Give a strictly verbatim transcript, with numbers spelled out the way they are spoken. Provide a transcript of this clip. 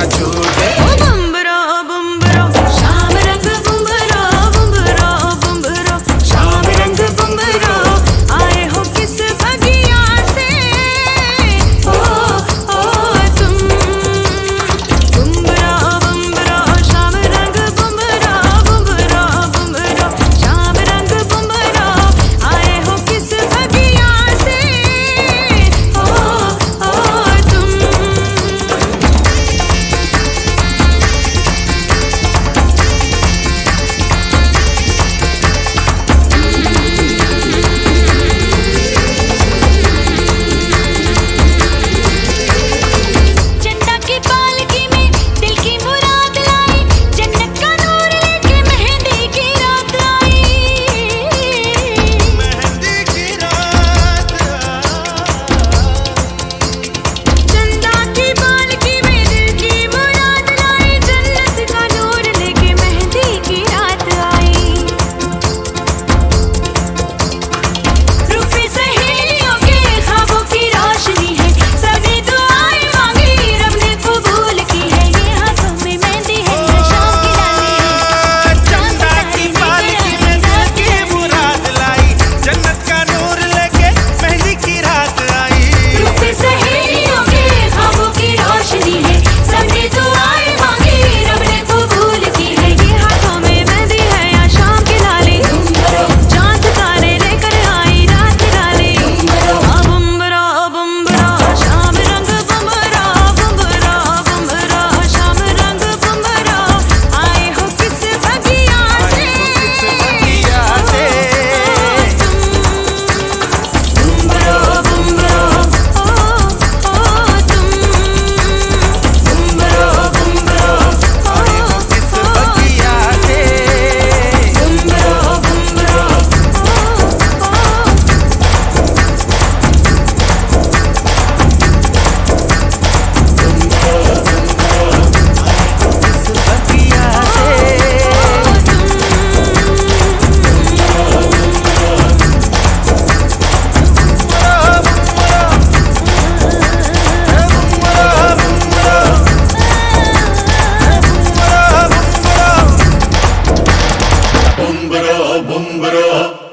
न छूटे। बुम्बरो बुम्बरो शाम रंग बुम्बरो बुम्बरो बुम्बरो शाम रंग बुम्बरो आए हो किस बगिया से ओ ओ तुम। बुम्बरो बुम्बरो शाम रंग बुम्बरो बुम्बरो बुम्बरो शाम रंग बुम्बरो आए हो किस बगिया से ओ ओ तुम। चंदा की पालकी में दिल की मुराद लाई, जन्नत का नूर लेके मेहंदी की रात आई। मेहंदी की रात चंदा की पालकी में दिल की मुराद लाई, जन्नत का नूर लेके मेहंदी की रात आई। रूपे सहेलियों के ख्वाबों की रोशनी है, सबने दुआएं मांगी रब ने कबूल की है। ये हाथों में मेहंदी है या शाम की डाली है। चंदा की पालकी में दिल की मुराद लाई, जन्नत का नूर लेके मेहंदी की रात आई। रूपे सहेलियों के ख्वाबों की रोशनी है, सबने दुआएं मांगी रब ने कबूल की है। ये हाथों में मेहंदी है या शाम की डाली, चांद सितारे लेकर आई रात निराली। बुम्बरो बुम्बरो शाम रंग बुम्बरो बुम्बरो बुम्बरो शाम रंग बुम्बरो आए हो किस बगिया से बगिया से। बुम्बरो बुम्बरो ओ ओ तुम। बुम्बरो बुम्बरो आए हो किस बगिया से। बुम्बरो बुम्बरो किस बगिया से। Bumbaro, bumbaro,